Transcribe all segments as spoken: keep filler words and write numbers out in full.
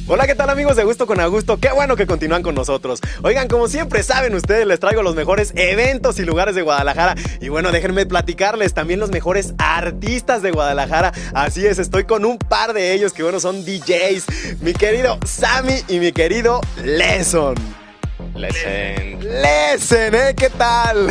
Hola, ¿qué tal amigos de Gusto con Agusto? Qué bueno que continúan con nosotros. Oigan, como siempre saben ustedes, les traigo los mejores eventos y lugares de Guadalajara. Y bueno, déjenme platicarles también los mejores artistas de Guadalajara. Así es, estoy con un par de ellos que bueno, son D Js. Mi querido Sammy y mi querido Lesson. Lesen. Lesen, ¿eh? ¿Qué tal?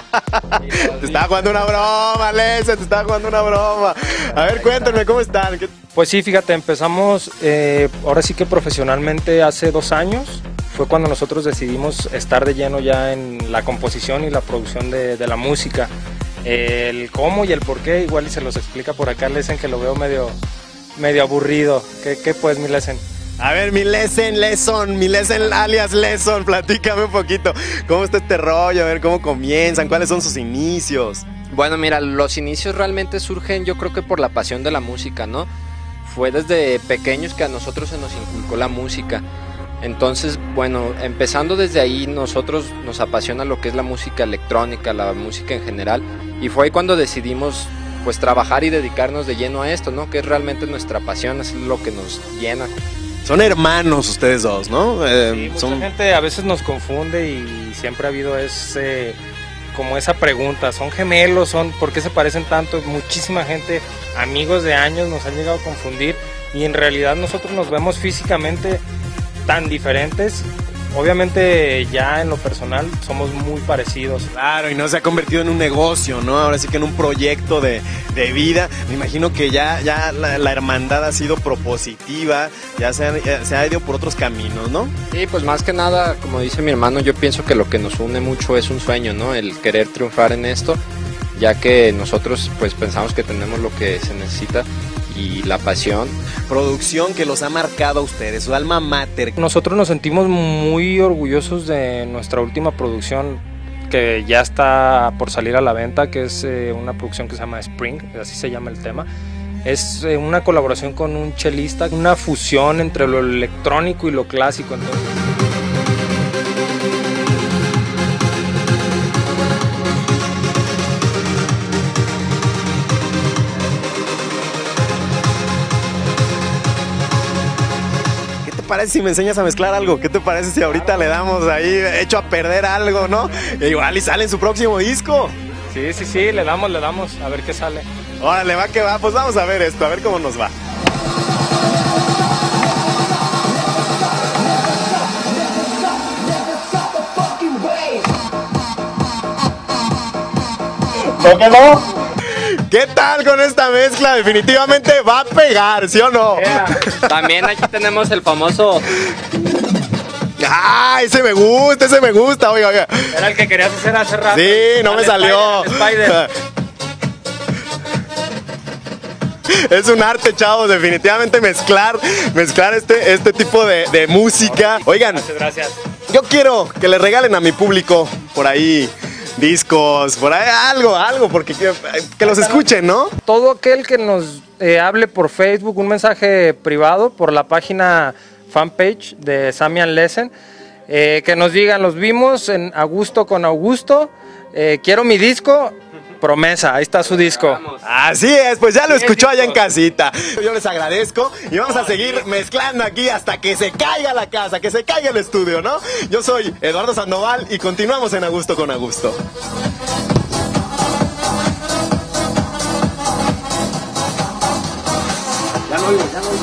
Te estaba jugando una broma, Lesen, te estaba jugando una broma. A ver, cuéntenme, ¿cómo están? ¿Qué... Pues sí, fíjate, empezamos eh, ahora sí que profesionalmente hace dos años. Fue cuando nosotros decidimos estar de lleno ya en la composición y la producción de, de la música. El cómo y el por qué, igual y se los explica por acá Lesen, que lo veo medio, medio aburrido. ¿Qué, qué pues, mi Lesen? A ver, mi Lesen, Lesson, mi Lesen alias Lesson, platícame un poquito. ¿Cómo está este rollo? A ver, ¿cómo comienzan? ¿Cuáles son sus inicios? Bueno, mira, los inicios realmente surgen yo creo que por la pasión de la música, ¿no? Fue desde pequeños que a nosotros se nos inculcó la música. Entonces, bueno, empezando desde ahí, nosotros nos apasiona lo que es la música electrónica, la música en general. Y fue ahí cuando decidimos pues trabajar y dedicarnos de lleno a esto, ¿no? Que es realmente nuestra pasión, es lo que nos llena. Son hermanos ustedes dos, ¿no? Eh, sí, mucha son... gente a veces nos confunde y siempre ha habido ese, como esa pregunta, ¿son gemelos? ¿Son, ¿por qué se parecen tanto? Muchísima gente, amigos de años, nos han llegado a confundir y en realidad nosotros nos vemos físicamente tan diferentes. Obviamente ya en lo personal somos muy parecidos. Claro, y no se ha convertido en un negocio, ¿no? Ahora sí que en un proyecto de, de vida. Me imagino que ya, ya la, la hermandad ha sido propositiva, ya se ha, se ha ido por otros caminos, ¿no? Sí, pues más que nada, como dice mi hermano, yo pienso que lo que nos une mucho es un sueño, ¿no? El querer triunfar en esto, ya que nosotros pues pensamos que tenemos lo que se necesita y la pasión. Producción que los ha marcado a ustedes, su alma mater. Nosotros nos sentimos muy orgullosos de nuestra última producción que ya está por salir a la venta, que es eh, una producción que se llama Spring, así se llama el tema. Es eh, una colaboración con un chelista, una fusión entre lo electrónico y lo clásico. Entonces, ¿Qué te parece si me enseñas a mezclar algo? ¿Qué te parece si ahorita le damos ahí hecho a perder algo, no? E igual y sale en su próximo disco. sí, sí, sí, le damos, le damos, a ver qué sale. Órale, va que va, pues vamos a ver esto, a ver cómo nos va. ¿Por qué no? ¿Qué tal con esta mezcla? Definitivamente va a pegar, ¿sí o no? Yeah. También aquí tenemos el famoso... ¡Ah! Ese me gusta, ese me gusta, oiga, oiga. Era el que querías hacer hace rato. Sí, no Al me salió. Spider, Spider. Es un arte, chavos, definitivamente mezclar, mezclar este, este tipo de, de música. Oigan, Gracias, gracias. yo quiero que le regalen a mi público por ahí discos, por ahí algo, algo, porque que, que los escuchen, ¿no? Todo aquel que nos eh, hable por Facebook, un mensaje privado por la página fanpage de Sammy and Lesen, eh, que nos digan, los vimos en Agusto con Augusto, eh, quiero mi disco, promesa, ahí está su disco. Así es, pues ya lo escuchó allá en casita. Yo les agradezco y vamos a seguir mezclando aquí hasta que se caiga la casa, que se caiga el estudio, ¿no? Yo soy Eduardo Sandoval y continuamos en Agusto con Agusto. Ya lo oigo, ya lo oigo.